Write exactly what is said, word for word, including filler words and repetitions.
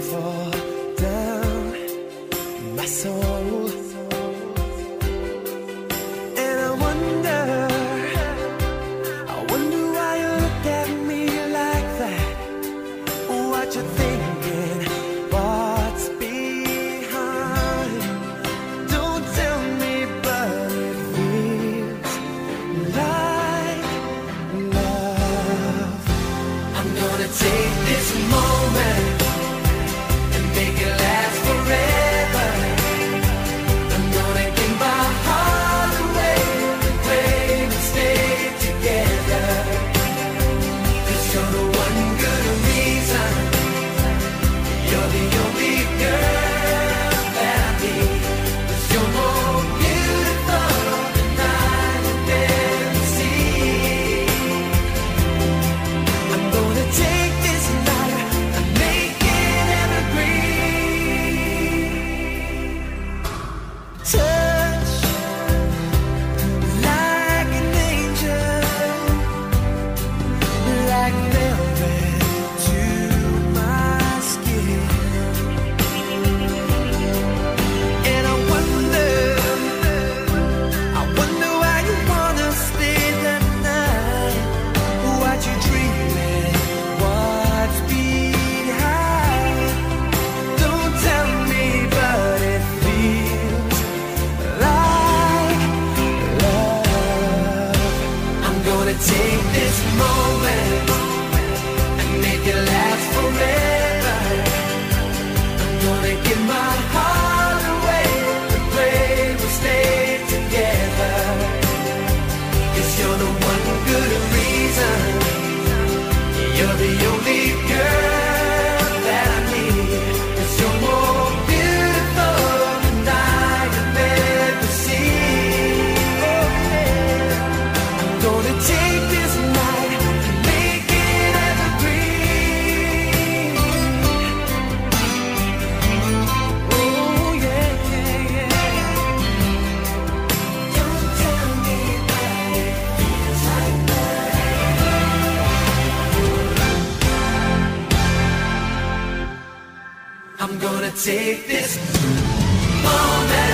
fall down my soul. And I wonder, I wonder why you look at me like that. What you thinking? What's behind? Don't tell me, but it feels like love. I'm gonna take this moment and make it last forever. I'm gonna give my heart away and play and stay together. 'Cause you're the one good reason. You're the only girl that I need. 'Cause you're more beautiful than I could ever see. I'm gonna take this night and make it evergreen. Touch like an angel, like velvet to my skin. And I wonder, I wonder why you wanna stay the night. What you dreaming? What's behind? Don't tell me, but it feels like love. I'm gonna take this moment and make it last forever. I'm gonna give my heart away and pray we'll stay together. 'Cause you're the one good reason. You're the only girl that I need. 'Cause you're more beautiful than I could ever see. Oh, yeah. I'm gonna take this night and make it evergreen. Oh, yeah, yeah, yeah. Don't tell me that it feels like I'm gonna take this moment